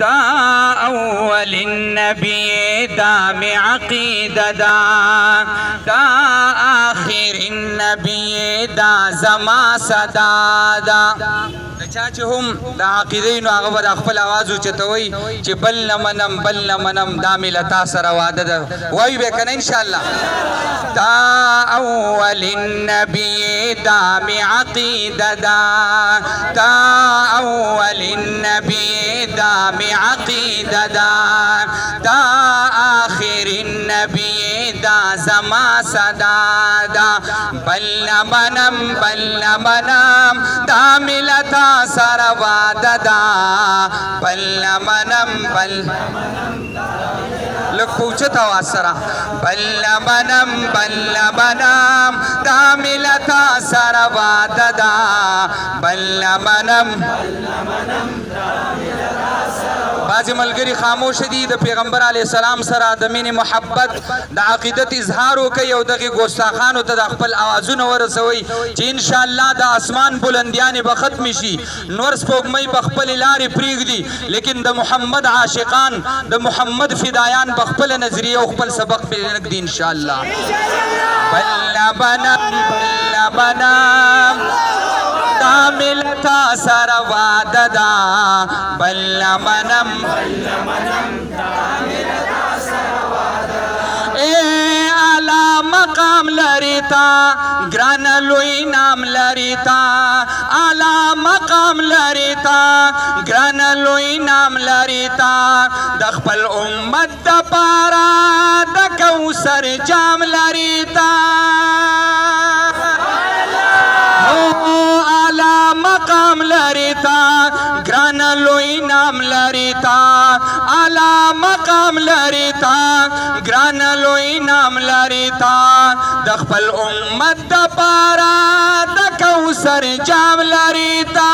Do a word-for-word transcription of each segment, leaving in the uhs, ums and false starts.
تا اول النبی دا می عقیده دا تا آخر النبی دا زما صدا دا چا چې هم د عقیدې نو هغه به د خپل آواز اوچتوي چې بل نه منم بل نه منم دا مې له تا سره واده ده وایو به که نه انشاءالله تا اول النبی دا می عقیده دا تا اول النبی دا می عقیده دا تا آخر النبی دا زما صدا دا بل نه منم بل نه منم دا مې له تا سره واده دا بل نه منم بل لږ په اوچت اواز سره بل نه منم بل نه منم دا مې له تا سره واده دا بل نه منم بعضې ملګري خاموشه دي د پیغمبر علیه السلام سره د مینې محبت د عقیدت اظهار وکوي او دغې ګستاخانو ته د خپل اوازونه ورسوئ چې انشاءالله د اسمان بلندیانې به ختمې شي نور سپوږمۍ به خپلې لارې پرېږدي لیکن د محمد عاشقان د محمد فدایان به خپله نظریه او خپل سبق پرېږدي انشاءالله بل نه منم بل نه منم دا مې له تا سره واده ده بل نه منم ای اعلی مقام لري تا ګرانه لوی نام لري تا اعلی مقام لري تا ګرانه لوی نام لري تا د خپل امت دپاره د کوثر جام لري تا مقام لري تا ګرانه لوی نام لري تا اعلی مقام لري تا ګرانه لوی نام لري تا د خپل امت دپاره د کوثر جام لري تا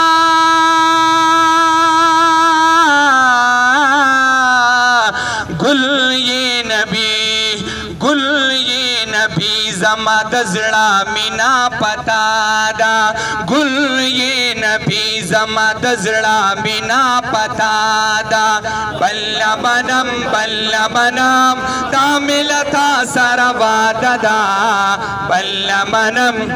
ګل یې نبی ګل یې نبی زما د زړه مینا پتا دا ګل یې نبی زما د زړه مینا پتا دا بل نه منم بل نه منم دا مې له تا سره واده ده بل نه منم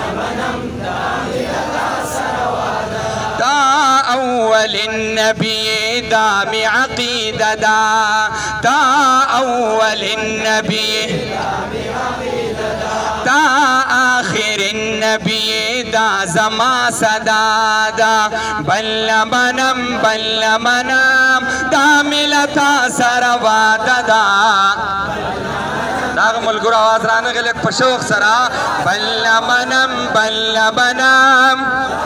تا اول النبی دا می عقیده دا تا اول النبی تا آخر النبی دا زما صدا دا بل نه منم بل نه منم دا مې له تا سره واده ده داغه ملګرو آواز رانغی لږ په شوق سره بل نه منم بل نه منم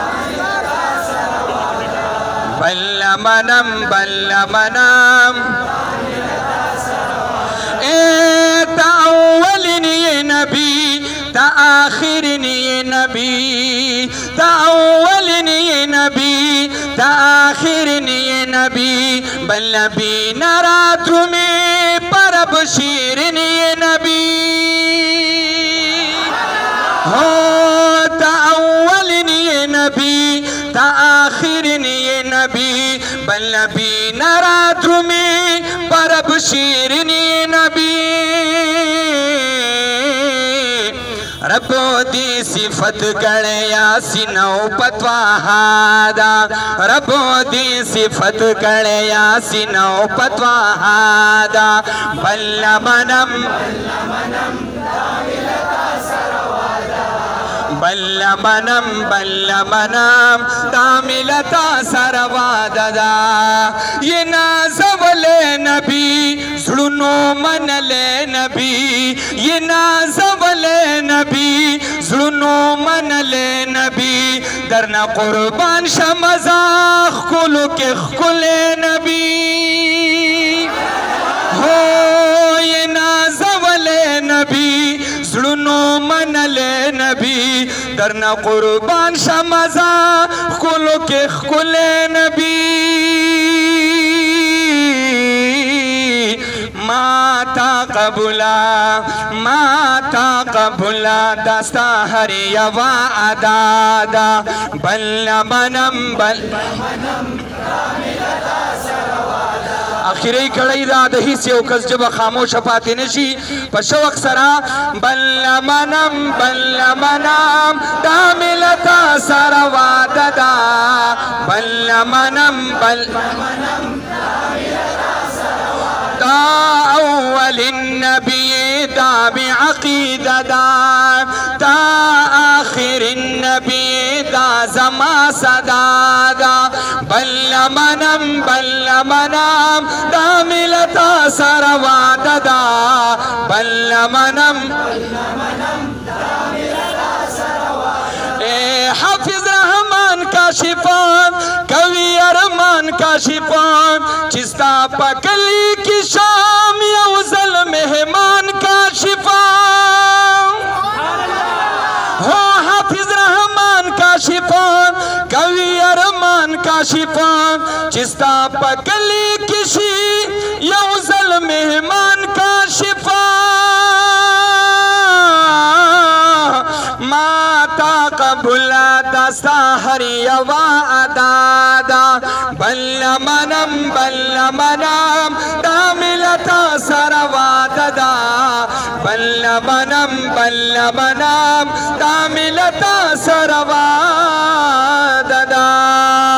بل نه منم بل نه منم اے تا اول یې نبی تا آخر یې نبی تا اول یې نبی تا آخر یې نبی بل نبی نراتو میں پرب شیرین یې نبی ہو تا اول یې نبی تا آخر یې نبی بل نبی نراتو میں پرب شیرین یې نبی رب دی صفت کڑے یاسین او پتواہا دا رب دی صفت کڑے یاسین او پتواہا دا بل منم بل منم بل منم داملتا سرواد دا یہ نازول نبی زلنو من لے نبی یہ نازول نبی زلنو من لے نبی درنا قربان شمزاخ کلو کے خکل نبی ہو یہ نازول نبی زلنو من لے نبی درنا قربان شمزا کلو کے خکل نبی ماتا قبولا ماتا قبولا دستا ہر یوا ادادا بل منم بل منم आखिरी कड़ाई दा दही से ओकस जब खामोश पाते नशी पशवक सरा बल्ला मनम बल्ला मनम दामिलता सरवा ददा बल्ला मनम बल أول النبي دا بعقيدة دا تا آخر النبي دا زما صدادا بل منم بل منم دا ملتا سرواد دا بل منم حافظ रहमान का शिफान कवि अरमान का शिफान चिस्ता पकली की शाम यौजल मेहमान का शिफान हो हाफिज रहमान का शिफान कवि अरमान का शिफान चिस्ता पकली किसी यौजल मेहमान का शिफान माता कबुला दस्ता हरियवा अदादा बल्ला मनम बल्ला मनम दामिलता सरवा ददा बल्ला मनम बल्ला मनम दामिलता सरवा ददा।